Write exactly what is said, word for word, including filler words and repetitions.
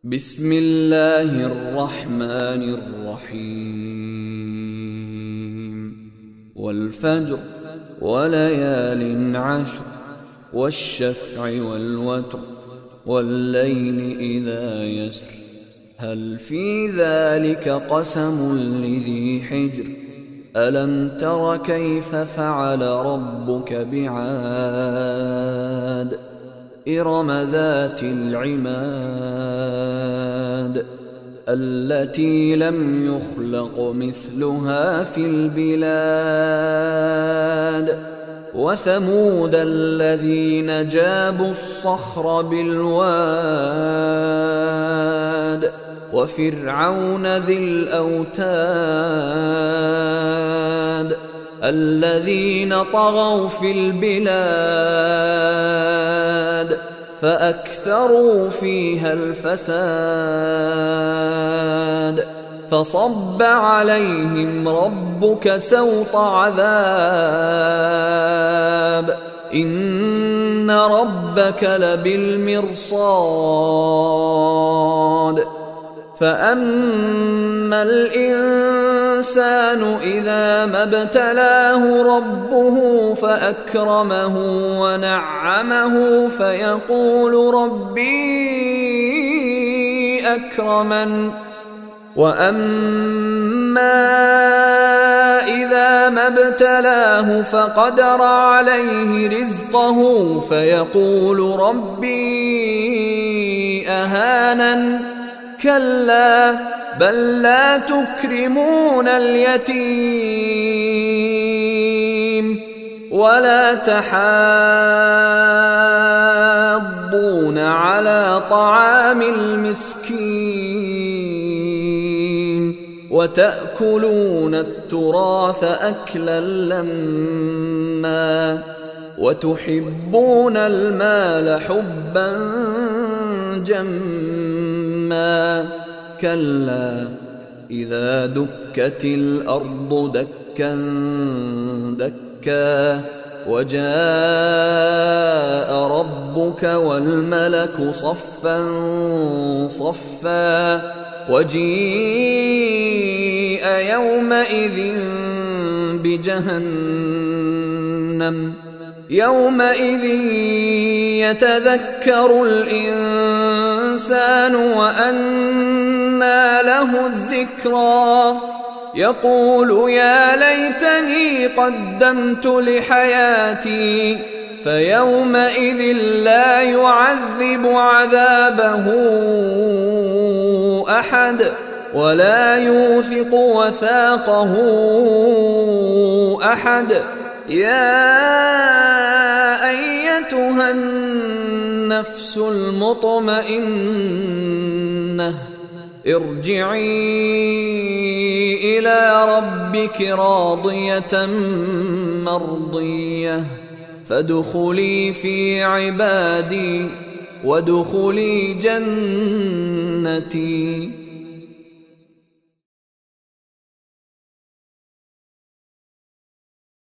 بسم الله الرحمن الرحيم والفجر وليال عشر والشفع والوتر والليل إذا يسر هل في ذلك قسم لذي حجر ألم تر كيف فعل ربك بعاد إرم ذات العماد التي لم يخلق مثلها في البلاد وثمود الذين جابوا الصخر بالواد وفرعون ذي الأوتاد الذين طغوا في البلاد فأكثروا فيها الفساد فصب عليهم ربك سوط عذاب إن ربك لبالمرصاد فأما الإنسان إذا ما ابتلاه ربه فأكرمه ونعمه فيقول ربي أكرمن وأما إذا ما ابتلاه فقدر عليه رزقه فيقول ربي أهانن كلا بل لا تكرمون اليتيم ولا تحاضون على طعام المسكين وتأكلون التراث أكلا لما وتحبون المال حبا جما كلا إذا دكت الأرض دكا دكا وجاء ربك والملك صفا صفا وجيء يومئذ بجهنم يومئذ يتذكر الإنسان وأنى له الذكرى يقول يا ليتني قدمت لحياتي فيومئذ لا يعذب عذابه أحد ولا يوثق وثاقه أحد يا أيتها النفس المطمئنة ارجعي إلى ربك راضية مرضية فادخلي في عبادي وادخلي جنتي.